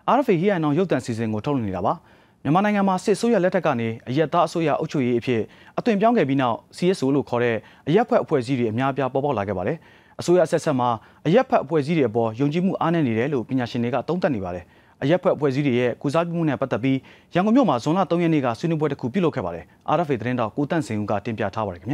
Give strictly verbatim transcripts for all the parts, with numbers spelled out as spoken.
R F A ဟီယန်အောင်ရုပ်သံစီစဉ်ကိုထုတ်လွှင့်နေတာပါမြန်မာနိုင်ငံမှာစစ်ဆိုးရလက်ထက်ကနေအရက်သားအစိုးရအုပ်ချုပ်ရေးအဖြစ်အသွင်ပြောင်းခဲ့ပြီးနောက် C S O လို့ခေါ်တဲ့အရက်ဖက်အဖွဲ့အစည်းတွေအများအပြားပေါ်ပေါက်လာခဲ့ပါတယ်အစိုးရဆက်ဆက်မှာအရက်ဖက်အဖွဲ့အစည်းတွေအပေါ်ယုံကြည်မှုအားနည်းနေတယ်လို့ပညာရှင်တွေကသုံးသပ်နေပါတယ်အရက်ဖက်အဖွဲ့အစည်းတွေရဲ့ကုစားပြုမှုနဲ့ပတ်သက်ပြီးရန်ကုန်မြို့မှာဇွန်လသုံးရက်နေ့ကဆွေးနွေးပွဲတစ်ခုပြုလုပ်ခဲ့ပါတယ် R F A သတင်းတောက်ကိုတန့်စင်ဦးကတင်ပြထားပါတယ်ခင်ဗျာ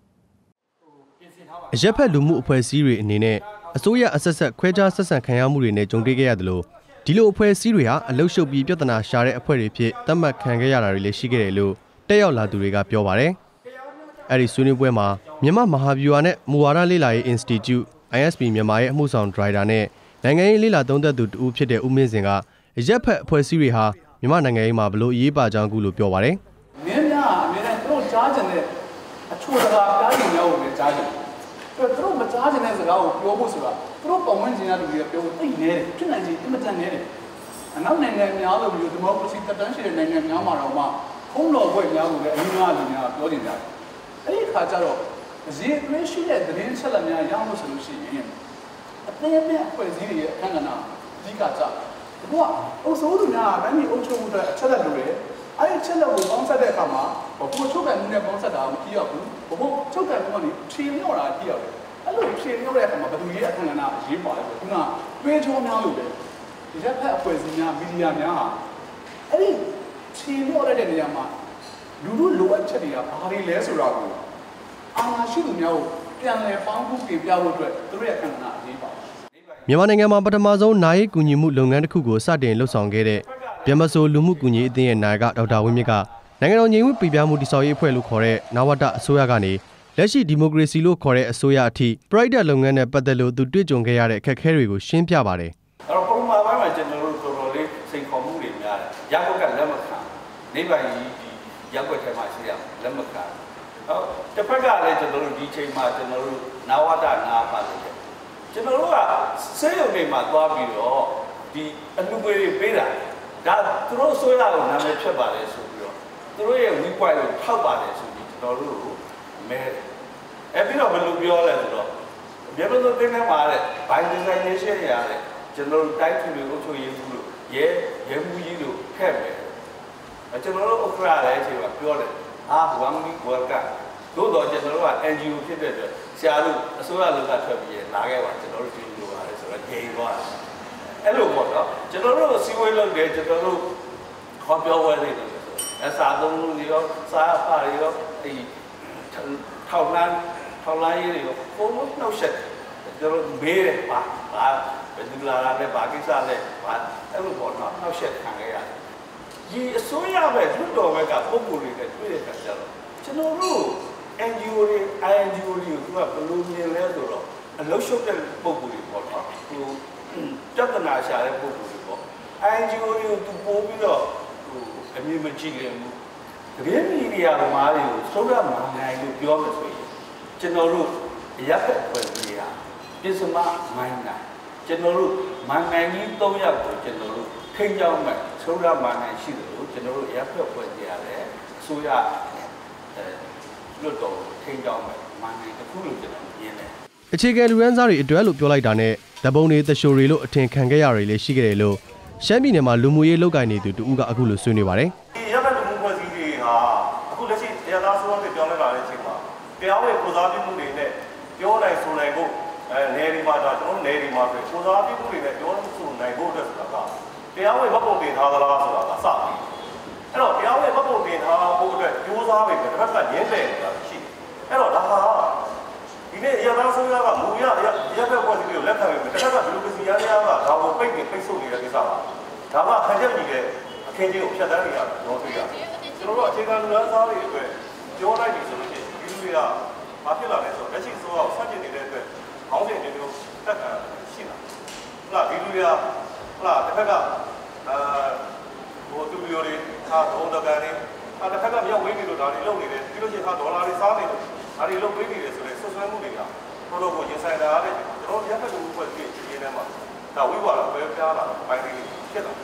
အရက်ဖက်လူမှုအဖွဲ့အစည်းတွေအနေနဲ့အစိုးရအဆက်ဆက်ခွဲခြားဆက်ဆံခံရမှုတွေနဲ့ကြုံတွေ့ခဲ့ရတယ်လို့ဒီလိုအဖွဲ့အစည်းတွေဟာအလုရှုပ်ပြီးပြဿနာရှာတဲ့အဖွဲ့တွေဖြစ်သတ်မှတ်ခံခဲ့ရတာတွေလည်းရှိခဲ့တယ်လို့တက်ရောက်လာသူတွေကပြောပါတယ်။အဲဒီဆွေးနွေးပွဲမှာမြန်မာမဟာဗျူဟာနဲ့မူဝါဒလေ့လာရေး Institute I S P မြန်မာရဲ့အမှုဆောင်ဒရိုက်တာနဲ့နိုင်ငံရေးလေ့လာသုံးသပ်သူတဦးဖြစ်တဲ့ဦးမင်းစင်ကအရက်ဖက်အဖွဲ့အစည်းတွေဟာမြန်မာနိုင်ငံရေးမှာဘလို့အရေးပါကြောင်းကူလို့ပြောပါတယ်။မင်းများအမြဲတမ်းသူတို့ကြားကျင်တဲ့အချို့စကားကြားကျင်များကိုလည်းကြားကျင်သူတို့မကြားကျင်တဲ့စကားကိုပြောဖို့ဆိုတာသူတို့ပုံမှန်ကျင်ရတဲ့လူတွေပြောဖို့သိနေတယ်ဖြစ်နိုင်ချေအင်မတန်နေတယ်အနောက်နိုင်ငံများလို့မျိုးဒီမိုကရေစီတက်တန်းရှိတဲ့နိုင်ငံများမှာတော့မှခုံးတော်ဘွဲ့များကိုလည်းအင်းများလူများပြောနေကြတယ်အဲ့ဒီခါကျတော့အရေးအသွေးရှိတဲ့သတင်းဆက်လက်များရအောင်လို့ဆိုလို့ရှိရင်အသေးအမြတ်အဖွဲ့အစည်းတွေရဲ့အခမ်းအနားအဓိကကြတယ်ဘုရားအုပ်စိုးသူများကတိုင်းပြည်အုပ်ချုပ်မှုအတွက်အချက်လက်လိုတယ်အဲ့ဒီချက်လက်ကိုပေါင်းဆက်တဲ့အခါမှာဘုချုပ်ကံမှုနဲ့ပေါင်းဆက်တာမကြည့်ရဘူးဘုချုပ်ကံမှုကနေဖြေလျော့တာကြည့်ရတယ်အဲ့လိုဖြေလျော့တဲ့အခါမှာဘယ်သူရဲ့အခမ်းအနားအရေးပါတယ်ခုနတွေးကြောများလို့ပဲဒီရက်ဖက်အဖွဲ့အစည်းများမီဒီယာများဟာအဲ့ဒီဖြေလျော့တဲ့နေရာမှာလူလူလိုအပ်ချက်တွေကဘာတွေလဲဆိုတာကိုအာဏာရှိသူများကိုပြန်လည်ပေါင်းဖို့ပြင်ပြဖို့အတွက်သူတို့ရဲ့အခမ်းအနားအရေးပါတယ်မြန်မာနိုင်ငံမှာပထမဆုံးနိုင်ကူညီမှုလုပ်ငန်းတစ်ခုကိုစတင်လှုပ်ဆောင်ခဲ့တဲ့ဗျမဆိုလူမှုကူညီအသင်းရဲ့နိုင်ကဒေါက်တာဝင်းမြင့်ကနိုင်ငံတော်ညီညွတ်ပြည်ပြမှုတည်ဆောက်ရေးအဖွဲ့လို့ခေါ်တဲ့နဝတအစိုးရကနေလက်ရှိဒီမိုကရေစီလို့ခေါ်တဲ့အစိုးရအထိပရိုက်တာလုပ်ငန်းနဲ့ပတ်သက်လို့သူတွေ့ကြုံခဲ့ရတဲ့အခက်အခဲတွေကိုရှင်းပြပါတယ်အဲ့တော့ပုံမှန်ပိုင်းမှာကျွန်တော်တို့တော်တော်လေးစိန်ခေါ်မှုတွေများတယ်ရပ်ကွက်ကလက်မခံနေပိုင်ကြီးဒီရပ်ကွက်ထဲမှာရှိရလက်မခံဟောတစ်ဖက်ကလည်းကျွန်တော်တို့ဒီချိန်မှာကျွန်တော်တို့နဝတနာပါလို့ကျွန်တော်တို့ကစေရုံတွေမှာသွားပြီးတော့ဒီအလူငွေတွေပေးတာဒါသူတို့အစိုးရကိုနာမည်ဖြတ်ပါတယ်ဆိုပြီးတော့သူတို့ရဲ့ weak point ကိုထောက်ပါတယ်ဆိုပြီးကျွန်တော်တို့မဲအဲ့ပြီးတော့ဘယ်လိုပြောလဲဆိုတော့ဘယ်လိုဆိုတင်နေမှာလဲ by designation ရရတယ်ကျွန်တော်တို့တိုက်ထူတွေအုပ်ချုပ်ရေးမှုလို့ရဲရဲမှုကြီးလို့ဖက်မယ်ကျွန်တော်တို့ဥက္ကရာလည်းအချိန်ကပြောတယ်အာ one week work သို့တော့ကျွန်တော်တို့က N G O ဖြစ်တဲ့အတွက်ဆရာတို့အစိုးရလောက်ကထွက်ပြီးလာခဲ့ပါကျွန်တော်တို့ဒီလိုပါလေဆိုတော့ဂိမ်းသွားတယ်အဲ့လိုပေါ့နော်ကျွန်တော်တို့စီဝေးလုပ်တယ်ကျွန်တော်တို့ခေါ်ပြောဝဲနေတယ်အစားသုံးလို့ရောစားပါရောဒီထောက်လန်းထောက်လန်းရေးတွေကိုပုံလို့နှောက်ရှက်ကျွန်တော်မေးတယ်ပါဘာဘယ်သူလာလဲဘာကိစ္စလဲဘာအဲ့လိုပေါ့နော်နှောက်ရှက်ခံခဲ့ရတယ်ဒီအစိုးရပဲလွတ်တော်ဘက်ကပုံကိုယ်တွေနဲ့တွေ့တဲ့အခါကျတော့ကျွန်တော်တို့ N G O တွေ I N G O တွေကိုသူကဘယ်လိုမြင်လဲဆိုတော့အလုရှုပ်တဲ့ပုံကိုယ်တွေပေါ့နော်ဟိုပြဿနာရှာတဲ့ပုံကိုယ်တွေပေါ့ I N G O တွေကိုသူပို့ပြီးတော့ဟိုအမြင်မကြည့်ခင်ဘူးတကယ်မီဒီယာသမားတွေကိုစိုးရမှာနိုင်လို့ပြောမယ်ဆိုရင်ကျွန်တော်တို့ရပ်ဖက်ဖွဲ့စည်းရာပြစ်စမမိုင်းနိုင်ကျွန်တော်တို့မန်နိုင်ကြီး၃ယောက်ကိုကျွန်တော်တို့ထိန်းကျောင်းမယ်စိုးရမှာနိုင်ရှိတယ်လို့ကျွန်တော်တို့ရပ်ဖက်ဖွဲ့စည်းရတယ်အစိုးရအဲလွတ်တော်ထိန်းကျောင်းမယ်မန်နိုင်တစ်ခုလို့ကျွန်တော်မြင်တယ်အခြေခံလူရန်စားတွေအတွက်လို့ပြောလိုက်တာနဲ့ဓပုံတွေတရှိုတွေလို့အထင်ခံခဲ့ရတွေလည်းရှိခဲ့တယ်လို့ရှမ်းပြည်နယ်မှာလူမှုရေးလုပ်ကိုင်နေသူတူဦးကအခုလိုဆွေးနွေးပါတယ်ဒီရပ်ဖက်လူမှုဖွဲ့စည်းတွေဟာအခုလက်ရှိတရားသားဆိုးတွေပြောင်းလဲလာတဲ့အချိန်မှာတရားဝင်ကိုစားပြုမှုတွေနဲ့ပြောနိုင်ဆိုနိုင်ဖို့အဲနယ်ဒီမှာဒါကျွန်တော်နယ်ဒီမှာဆိုကိုစားပြုမှုတွေနဲ့ပြောဆိုနိုင်ဖို့အတွက်ဆိုတာကတရားဝင်မပုံတင်ထားသလားဆိုတာကစပြီအဲ့တော့တရားဝင်မပုံတင်ထားဖို့အတွက်ကြိုးစားပြီးတစ်ဖက်ကရင်းတယ်နေတာရှိအဲ့တော့ဒါဟာဒီနေ့ရသားဆိုးရကမူရရဖက်ဖွဲ့စည်းတွေကိုလက်ခံပြီးတစ်ခါကဘီလိုကစီရရကဒါကိုပိတ်နေပိတ်ဆို့နေတဲ့ကိစ္စပါဒါကခံချက်ကြီးတဲ့အခင်းကြီးကိုဖျက်ဆီးနေရတယ်တော့တွေ့ရတယ်ကျွန်တော်တို့အခြေခံလူသားစားတွေအတွက်ပြောလိုက်ပြီဆိုလို့ရှိရင်ဒီလူတွေကဘာဖြစ်လာလဲဆိုတော့လက်ရှိဆိုတော့ဆက်ကျင်နေတဲ့အတွက်ခေါင်းစဉ်တွေမျိုးတက်တာရှိလာဟုတ်လားဒီလူတွေကဟုတ်လားတစ်ခါကအာဟိုသူမျိုးတွေဟာဒုံတကန်တွေအဲတစ်ခါကမြောက်ဝင်းတွေလို့ဒါတွေလုပ်နေတယ်ပြီးလို့ရှိရင်ဟာဒေါ်လာတွေစားနေလို့ဒါတွေလုပ်ပေးနေတယ်ဆိုတော့ဆွဆွဲမှုတွေကတော်တော်ကိုရင်ဆိုင်တာတဲ့ကျွန်တော်ရပ်ဖက်လူဖွဲ့စည်းရေးထဲမှာဒါဝိဝါဒပဲပြားလာပိုင်းတွေဖြစ်လာ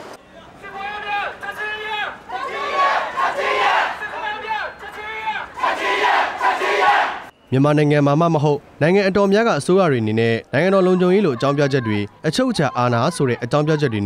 မြန်မာနိုင်ငံမှာမှမဟုတ်နိုင်ငံအတော်များကအစိုးရတွေအနေနဲ့နိုင်ငံတော်လုံခြုံရေးလိုအကြောင်းပြချက်တွေအချုပ်အခြာအာဏာဆိုတဲ့အကြောင်းပြချက်တွေနဲ့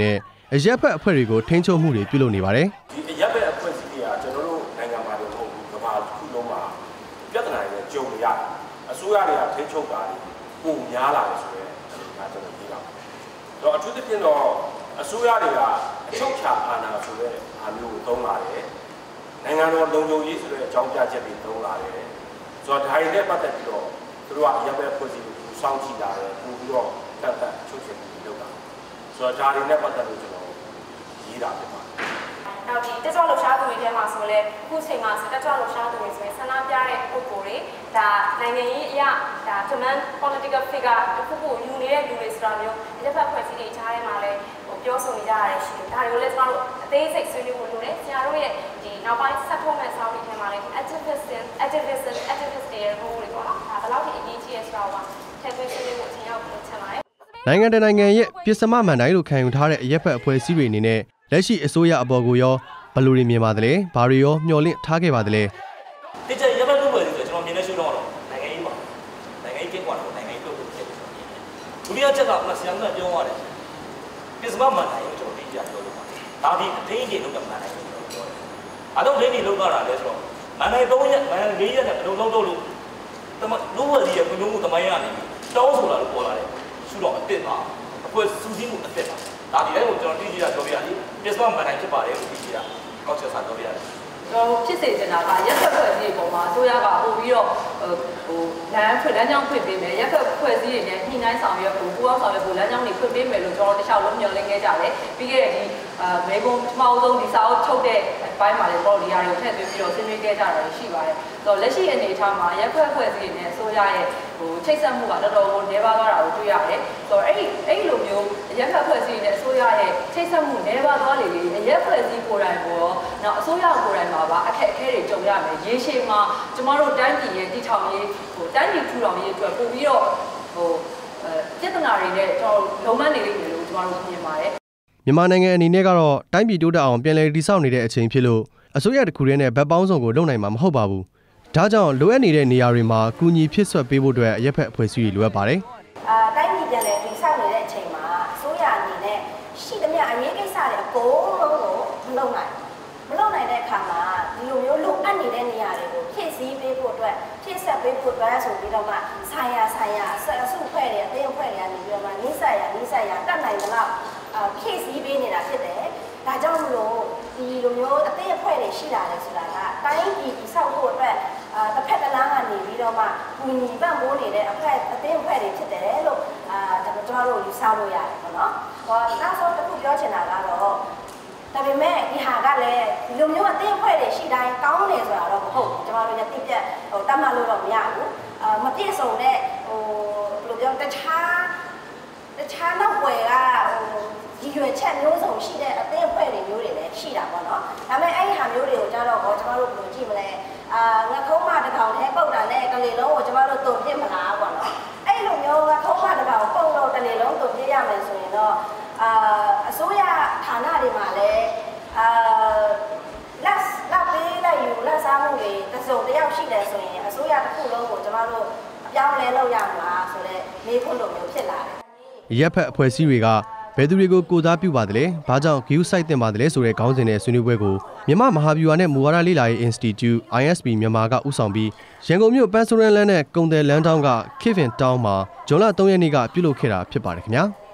အရက်ဖက်အဖွဲ့တွေကိုထိန်းချုပ်မှုတွေပြုလုပ်နေပါတယ်ဒီအရက်ဖက်အဖွဲ့အစည်းတွေကကျွန်တော်တို့နိုင်ငံမှာတော့မဟုတ်ဘူးကမ္ဘာတစ်ခုလုံးမှာပြဿနာတွေကြုံနေရတယ်အစိုးရတွေကထိန်းချုပ်တာတွေပုံများလာတယ်ဆိုတော့ဒါကျွန်တော်ပြောတာတော့အထူးသဖြင့်တော့အစိုးရတွေကအချုပ်ချာအာဏာဆိုတဲ့အားမျိုးကိုသုံးလာတယ်နိုင်ငံတော်လုံခြုံရေးဆိုတဲ့အကြောင်းပြချက်တွေသုံးလာတယ်ဆိုတော့ဒါတွေနဲ့ပတ်သက်ပြီးတော့သူတို့ကအရက်ဖက်အဖွဲ့အစည်းကိုစောင့်ကြည့်လာတယ်ပို့ပြီးတော့တတ်တတ်ချုပ်ချယ်မှုလုပ်တာဆိုတော့ဒါတွေနဲ့ပတ်သက်လို့ကျွန်တော်ရေးတာဖြစ်ပါတယ်နောက်ဒီတက်ကြွလှုပ်ရှားသူတွေထဲမှာဆိုလဲခုချိန်မှာတက်ကြွလှုပ်ရှားသူတွေဆိုရင်ဆန္ဒပြတဲ့ပုံကိုယ်တွေဒါနိုင်ငံရေးအရာဒါ demand political figure တခုခုယူနေတဲ့လူတွေဆိုတာမျိုးတစ်ဖက်ဖွဲ့စည်းတွေကြားထဲမှာလဲဟိုပြောဆိုနေကြရတယ်ရှိတယ်ဒါတွေကိုလည်းကျွန်တော်တို့အသေးစိတ်ဆွေးနွေးဖို့လိုတယ်ဆရာတို့ရဲ့ဒီနောက်ပိုင်းဆက်ဖို့မဲ့ဆောင်းတွေထဲမှာလဲ activist activist activist တွေရဲ့ဘိုးတွေပေါ့နော်ဒါဘယ်လောက်ထိအရေးကြီးရဲဆိုတာပါထည့်သွင်းဆွေးနွေးဖို့အချိန်ရောက်လို့ချင်ပါတယ်နိုင်ငံတကာနိုင်ငံရဲ့ပစ္စမမှန်တိုင်းလို့ခံယူထားတဲ့အရက်ဖက်အဖွဲ့အစည်းတွေအနေနဲ့လက်ရှိအစိုးရအပေါ်ကိုရောဘယ်လိုတွေမြင်ပါသလဲဘာတွေရောမျှော်လင့်ထားခဲ့ပါသလဲဒီကျရက်ဖက်လုပ်ပွဲဆိုကျွန်တော်မြင်နေရှိတော့နိုင်ငံရေးပါနိုင်ငံရေးကိကွာတော့နိုင်ငံရေးလုပ်လို့ဖြစ်တယ်ဒုတိယချက်ကမှဆရာကပြောရတယ်ပစ္စမမှန်တိုင်းကိုကျွန်တော်သိကြပြောလို့ပါတယ်ဒါဒီအသေးကြီးလုပ်တဲ့မှန်တိုင်းကိုကျွန်တော်ပြောတယ်အတော့လေးတွေလုပ်တာလဲဆိုတော့မှန်တိုင်း၃ရက်မှန်တိုင်း၄ရက်နဲ့ဘယ်လိုလုပ်တော့လို့တမလို့ဝယ်ရပြုံးမှုတမိုင်းရနေတောင်းဆိုတာလို့ပေါ်လာတယ်ရှုတော့အစ်စ်ပါအခုစူးစီးမှုအစ်စ်ပါဒါဒီလည်းကိုကျွန်တော်သိကြတာပြောပြရတယ်ပစ္စမမှန်တိုင်းဖြစ်ပါတယ်လို့သိကြတာကောက်ချက်စားပြောပြရတယ်ကျွန်တော်ဖြစ်စေချင်တာကရက်ဖက်ဖွဲ့စည်းပုံမှာအစိုးရကပို့ပြီးတော့ဟိုလမ်းဖွင့်လမ်းကြောင်းဖွင့်ပေးမယ်ရက်ဖက်ဖွဲ့စည်းတွေနဲ့ညှိနှိုင်းဆောင်ရွက်ဖို့ပူးပေါင်းဆောင်ရွက်ဖို့လမ်းကြောင်းတွေဖွင့်ပေးမယ်လို့ကျွန်တော်တခြားလုံးညွှန်လင်းခဲ့ကြတယ်ပြီးခဲ့တဲ့ဒီအာမေကွန်ပထမဆုံးဒီစာအုပ်ထုတ်တဲ့အပိုင်းမှာလည်းကျွန်တော်ဒီအရာတွေကိုထည့်သွင်းပြီးတော့ဆွေးနွေးခဲ့ကြတာရှိပါတယ်ဆိုတော့လက်ရှိအနေအထားမှာရက်ဖက်ဖွဲ့စည်းတွေနဲ့အစိုးရရဲ့ဟိုချိတ်ဆက်မှုကတော်တော်ကိုနှဲပါသွားတာကိုတွေ့ရတယ်ဆိုတော့အဲ့ဒီအဲ့ဒီလိုမျိုးရက်ဖက်ဖွဲ့စည်းတွေနဲ့အစိုးရရဲ့ချိတ်ဆက်မှုနှဲပါသွားလေလေရက်ဖက်စည်းကိုယ်တိုင်ပေါ်တော့အစိုးရကိုယ်တိုင်မှာပါအခက်အခဲတွေကြုံရမယ်ရေရှည်မှာကျမတို့တိုင်းပြည်ရဲ့တည်ထောင်ရေးဟိုတိုင်းပြည်ထူထောင်ရေးအတွက်ပို့ပြီးတော့ဟိုပြဿနာတွေနဲ့ကျွန်တော်လုံးဝနေလိမ့်မယ်လို့ကျမတို့မြင်ပါတယ်မြန်မာနိုင်ငံအနေနဲ့ကတော့တိုင်းပြည်တိုးတက်အောင်ပြန်လည်တည်ဆောက်နေတဲ့အချိန်ဖြစ်လို့အစိုးရတစ်ခုတည်းနဲ့ဗတ်ပေါင်းစုံကိုလုပ်နိုင်မှာမဟုတ်ပါဘူးဒါကြောင့်လိုအပ်နေတဲ့နေရာတွေမှာကူညီဖြစ်ဆွတ်ပေးဖို့အတွက်အရက်ဖက်အဖွဲ့အစည်းတွေလိုအပ်ပါတယ်အာတိုင်းပြည်ပြန်လည်တည်ဆောက်နေတဲ့အချိန်မှာအစိုးရအနေနဲ့ရှိသမျှအရေးကိစ္စတွေအကုန်လုံးကိုမလုပ်နိုင်မလုပ်နိုင်တဲ့အခါမှာဒီလိုမျိုးလိုအပ်နေတဲ့နေရာတွေကိုဖြည့်ဆည်းပေးဖို့အတွက်ဖြည့်ဆက်ပေးဖို့အတွက်ဆိုပြီးတော့မှဆိုင်ရာဆိုင်ရာဆက်အစုဖွဲ့တွေအသေးအဖွဲ့တွေကနေပြီးတော့မှနိစ္စရာနိစ္စရာတတ်နိုင်သလောက်အာဖြည့်ဆည်းပေးနေတာဖြစ်တယ်ဒါကြောင့်မလို့ဒီလိုမျိုးအသေးအဖွဲ့တွေရှိလာတယ်ဆိုတာကတိုင်းပြည်တည်ဆောက်ဖို့အတွက်အာတစ်ဖက်တစ်လမ်းကနေပြီးတော့မှညီညီပံ့ပိုးနေတဲ့အဖွဲ့အသေးအဖွဲ့တွေဖြစ်တယ်လို့အာကျွန်တော်တို့ယူဆလို့ရတယ်ပေါ့နော်ဟောနောက်ဆုံးတစ်ခုပြောချင်တာကတော့ဒါပေမဲ့ဒီဟာကလည်းဒီလိုမျိုးအသေးအဖွဲ့တွေရှိတိုင်းကောင်းတယ်ဆိုတာတော့မဟုတ်ဘူးကျွန်တော်တို့ရတိပြတ်ဟိုတတ်မှတ်လို့တော့မရဘူးအာမပြည့်စုံတဲ့ဟိုဘယ်လိုပြောတခြားတခြားနောက်ွယ်ကဟိုဒီရွယ်ချက်မျိုးစုံရှိတဲ့အသေးအဖွဲ့တွေမျိုးတွေလည်းရှိတာပေါ့နော်ဒါပေမဲ့အဲ့ဒီဟာမျိုးတွေကိုကြတော့ကျွန်တော်တို့ဘယ်လိုကြည့်မလဲအာငါခုံးမတစ်ကောင်ထဲပုတ်တာနဲ့ကလေးလုံးကိုကျွန်တော်တို့တုံပြစ်မလားပေါ့နော်အဲ့လိုမျိုးငါခုံးမတစ်ကောင်ပုတ်တော့ကလေးလုံးတုံပြစ်ရမယ်ဆိုရင်တော့အာအစိုးရဌာနတွေမှာလည်းအာလက်လက်ပေးလိုက်ယူလက်စားမှုတွေတစုံတယောက်ရှိတယ်ဆိုရင်အစိုးရတစ်ခုလုံးကိုကျွန်တော်တို့အပြောင်းလဲလုပ်ရမှာဆိုတော့မေးခွန်းလိုမျိုးဖြစ်လာတယ်ရက်ဖက်အဖွဲ့အစည်းတွေကဘယ်သူတွေကိုကိုစားပြုပါသလဲ။ဘာကြောင့် view site တင်ပါသလဲဆိုတဲ့ခေါင်းစဉ်နဲ့ဆွေးနွေးပွဲကိုမြန်မာမဟာဗျူဟာနဲ့မူဝါဒလေ့လာရေး Institute I S B မြန်မာကဦးဆောင်ပြီးရန်ကုန်မြို့ပန်းဆိုးရန်လန်းနဲ့ကုန်တယ်လန်းတောင်းက Kevin Town မှာဇွန်လ၃ရက်နေ့ကပြုလုပ်ခဲ့တာဖြစ်ပါတယ်ခင်ဗျာ။